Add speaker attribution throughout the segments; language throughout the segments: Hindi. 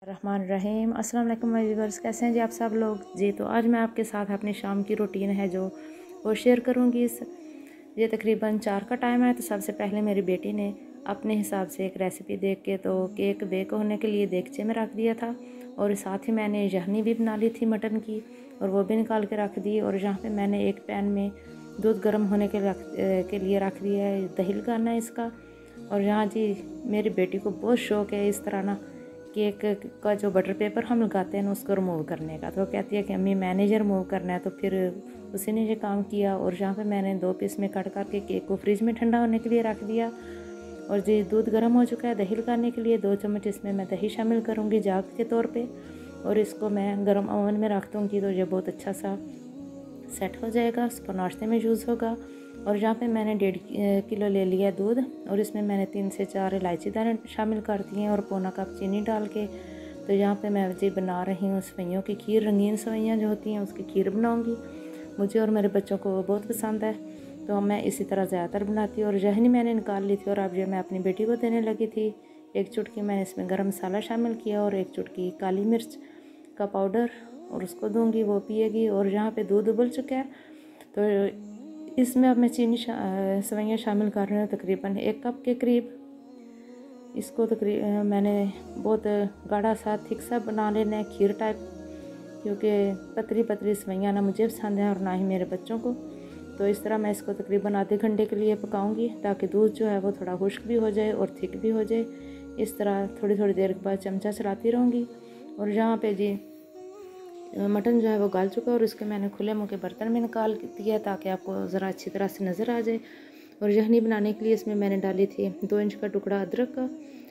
Speaker 1: रहमान रहीम। अस्सलाम वालेकुम व्यूअर्स, कैसे हैं जी आप सब लोग जी। तो आज मैं आपके साथ अपनी शाम की रूटीन है जो वो शेयर करूंगी। ये तकरीबन 4 का टाइम है। तो सबसे पहले मेरी बेटी ने अपने हिसाब से एक रेसिपी देख के तो केक बेक होने के लिए देगचे में रख दिया था, और साथ ही मैंने यखनी भी बना ली थी मटन की, और वो भी निकाल के रख दी। और यहाँ पे मैंने एक पैन में दूध गर्म होने के लिए रख दिया है, दही लगाना है इसका। और यहाँ जी मेरी बेटी को बहुत शौक़ है इस तरह ना केक का जो बटर पेपर हम लगाते हैं ना उसको रिमूव करने का। तो कहती है कि अम्मी मैंने जो रिमूव करना है। तो फिर उसी ने ये काम किया, और यहाँ पे मैंने 2 पीस में कट करके केक को फ्रिज में ठंडा होने के लिए रख दिया। और जी दूध गर्म हो चुका है दही लगाने के लिए। 2 चम्मच इसमें मैं दही शामिल करूँगी जाग के तौर पे, और इसको मैं गर्म ओवन में रख दूँगी तो ये बहुत अच्छा सा सेट हो जाएगा, उसको नाश्ते में यूज़ होगा। और यहाँ पे मैंने 1.5 किलो ले लिया दूध, और इसमें मैंने 3 से 4 इलायची दाने शामिल कर दिए हैं और पौना कप चीनी डाल के। तो यहाँ पे मैं जी बना रही हूँ सेवइयों की खीर। रंगीन सेवइयाँ जो होती हैं उसकी खीर बनाऊँगी। मुझे और मेरे बच्चों को बहुत पसंद है, तो मैं इसी तरह ज़्यादातर बनाती हूँ। और यखनी मैंने निकाल ली थी और अब ये मैं अपनी बेटी को देने लगी थी। 1 चुटकी मैंने इसमें गर्म मसाला शामिल किया और 1 चुटकी काली मिर्च का पाउडर, और उसको दूंगी, वो पिएगी। और यहाँ पे दूध उबल चुका है, तो इसमें अब मैं चीनी सेवइयाँ शामिल कर रही हूँ तकरीबन 1 कप के करीब। इसको मैंने बहुत गाढ़ा सा थिक सा बना लेना है, खीर टाइप, क्योंकि पतली पतली सेवइयाँ ना मुझे पसंद है और ना ही मेरे बच्चों को। तो इस तरह मैं इसको तकरीबन आधे घंटे के लिए पकाऊंगी, ताकि दूध जो है वो थोड़ा खुश्क भी हो जाए और थिक भी हो जाए। इस तरह थोड़ी थोड़ी देर के बाद चमचा चलाती रहूँगी। और यहाँ पे जी मटन जो है वो गाल चुका है, और इसके मैंने खुले मुँह के बर्तन में निकाल दिया ताकि आपको ज़रा अच्छी तरह से नज़र आ जाए। और यखनी बनाने के लिए इसमें मैंने डाली थी 2 इंच का टुकड़ा अदरक का,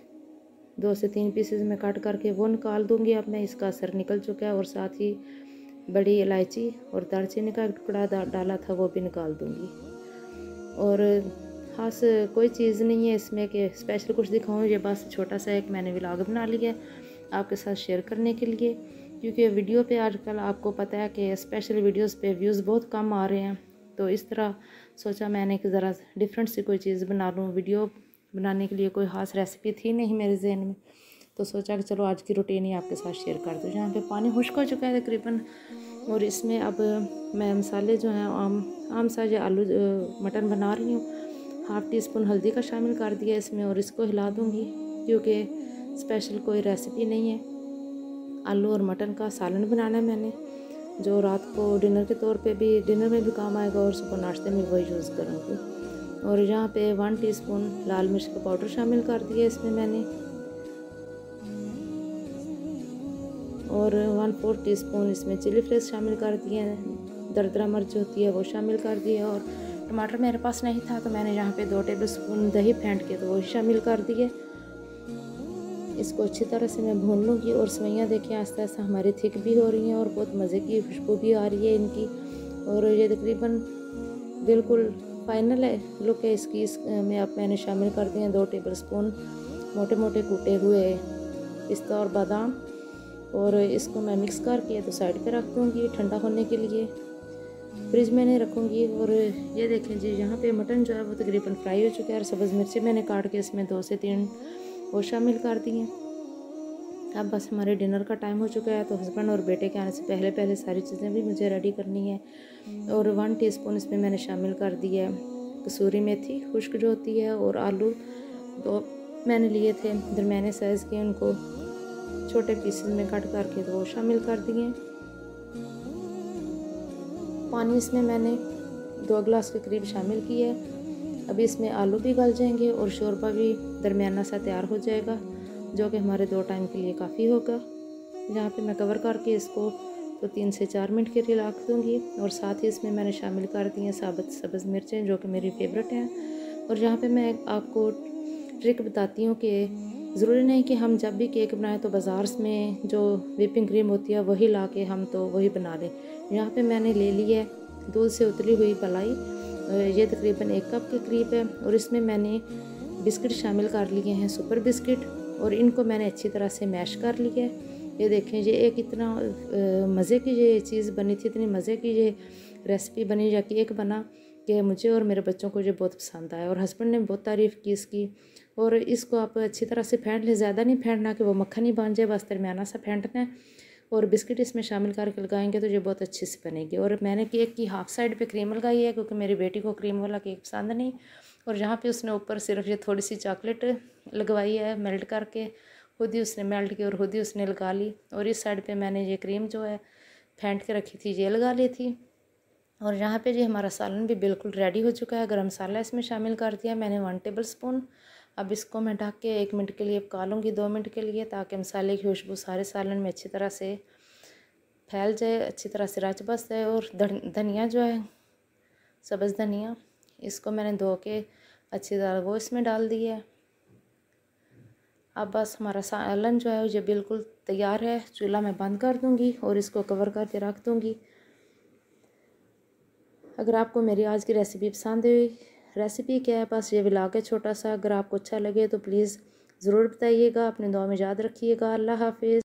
Speaker 1: 2 से 3 पीसेस में काट करके वो निकाल दूंगी। अब मैं इसका असर निकल चुका है, और साथ ही बड़ी इलायची और दालचीनी का टुकड़ा डाला था वो भी निकाल दूंगी। और ख़ास कोई चीज़ नहीं है इसमें कि स्पेशल कुछ दिखाऊँ, ये बस छोटा सा एक मैंने व्लॉग बना लिया है आपके साथ शेयर करने के लिए, क्योंकि वीडियो पे आजकल आपको पता है कि स्पेशल वीडियोस पे व्यूज़ बहुत कम आ रहे हैं। तो इस तरह सोचा मैंने कि ज़रा डिफरेंट सी कोई चीज़ बना लूँ। वीडियो बनाने के लिए कोई ख़ास रेसिपी थी नहीं मेरे जहन में, तो सोचा कि चलो आज की रूटीन ही आपके साथ शेयर कर दूँ। यहाँ पे पानी खुश्क हो चुका है तकरीबन, और इसमें अब मैं मसाले जो हैं आम सा जो आलू मटन बना रही हूँ, 1/2 टीस्पून हल्दी का शामिल कर दिया इसमें, और इसको हिला दूँगी, क्योंकि स्पेशल कोई रेसिपी नहीं है। आलू और मटन का सालन बनाना है मैंने, जो रात को डिनर में भी काम आएगा, और सुबह नाश्ते में वही यूज़ करूँगी। और यहाँ पे 1 टीस्पून लाल मिर्च का पाउडर शामिल कर दिया इसमें मैंने, और 1/4 टीस्पून इसमें चिली फ्लेक्स शामिल कर दिए हैं, दरदरा मिर्च होती है वो शामिल कर दिया। और टमाटर मेरे पास नहीं था, तो मैंने यहाँ पे 2 टेबलस्पून दही फेंट के तो वही शामिल कर दिए। इसको अच्छी तरह से मैं भून लूँगी। और सेवइयाँ देखिए आस्ते आस्ते हमारी थिक भी हो रही हैं, और बहुत मज़े की खुशबू भी आ रही है इनकी। और ये तकरीबन बिल्कुल फाइनल है लुक है इसकी। इसमें अब मैंने शामिल कर दिए 2 टेबलस्पून मोटे मोटे कूटे हुए पिस्ता और बादाम, और इसको मैं मिक्स करके तो साइड पे रख दूँगी ठंडा होने के लिए, फ्रिज में नहीं रखूँगी। और ये देखें जी यहाँ पे मटन जो है वो तकरीबन फ्राई हो चुका है, और सब्ज़ मिर्ची मैंने काट के इसमें 2 से 3 वो शामिल कर दिए। अब बस हमारे डिनर का टाइम हो चुका है, तो हस्बैंड और बेटे के आने से पहले पहले सारी चीज़ें भी मुझे रेडी करनी है। और 1 टीस्पून इसमें मैंने शामिल कर दिया कसूरी मेथी खुश्क जो होती है, और आलू 2 मैंने लिए थे दरमियाने साइज़ के, उनको छोटे पीसेस में कट करके तो वो शामिल कर दिए। पानी इसमें मैंने 2 गिलास के करीब शामिल किया है। अभी इसमें आलू भी गल जाएंगे और शोरबा भी दरमियाना सा तैयार हो जाएगा, जो कि हमारे 2 टाइम के लिए काफ़ी होगा। यहाँ पे मैं कवर करके इसको तो 3 से 4 मिनट के लिए रख दूँगी। और साथ ही इसमें मैंने शामिल कर दी हैं साबुत सब्ज़ मिर्चें, जो कि मेरी फेवरेट हैं। और यहाँ पे मैं आपको ट्रिक बताती हूँ कि ज़रूरी नहीं कि हम जब भी केक बनाएं तो बाज़ार में जो व्हिपिंग क्रीम होती है वही ला के हम तो वही बना लें। यहाँ पे मैंने ले ली है दूध से उतली हुई मलाई, ये तकरीबन 1 कप के करीब है। और इसमें मैंने बिस्किट शामिल कर लिए हैं, सुपर बिस्किट, और इनको मैंने अच्छी तरह से मैश कर लिया है। ये देखें ये एक इतना मज़े की ये चीज़ बनी थी, इतनी मज़े की ये रेसिपी बनी या केक बना कि मुझे और मेरे बच्चों को ये बहुत पसंद आया, और हस्बैंड ने बहुत तारीफ़ की इसकी। और इसको आप अच्छी तरह से फेंट लें, ज़्यादा नहीं फेंटना कि वो मक्खन ही बन जाए, बस दरमियाना सा फेंटना है। और बिस्किट इसमें शामिल करके लगाएंगे तो ये बहुत अच्छे से बनेगी। और मैंने केक की हाफ साइड पे क्रीम लगाई है क्योंकि मेरी बेटी को क्रीम वाला केक पसंद नहीं। और यहाँ पे उसने ऊपर सिर्फ ये थोड़ी सी चॉकलेट लगवाई है मेल्ट करके, खुद ही उसने मेल्ट की और खुद ही उसने लगा ली। और इस साइड पे मैंने ये क्रीम जो है फेंट के रखी थी ये लगा ली थी। और यहाँ पे जी हमारा सालन भी बिल्कुल रेडी हो चुका है। गरम मसाला इसमें शामिल कर दिया मैंने 1 टेबल स्पून। अब इसको मैं ढक के 1 मिनट के लिए पका लूँगी, 2 मिनट के लिए, ताकि मसाले की खुशबू सारे सालन में अच्छी तरह से फैल जाए, अच्छी तरह से रच बस जाए। और धनिया जो है सब्ज़ धनिया, इसको मैंने धो के अच्छी तरह वो इसमें डाल दिया है। अब बस हमारा सालन जो है ये बिल्कुल तैयार है। चूल्हा मैं बंद कर दूँगी और इसको कवर करके रख दूँगी। अगर आपको मेरी आज की रेसिपी पसंद हुई, रेसिपी क्या है, बस ये व्लॉग है छोटा सा, अगर आपको अच्छा लगे तो प्लीज़ ज़रूर बताइएगा। अपने दुआ में याद रखिएगा। अल्लाह हाफिज़।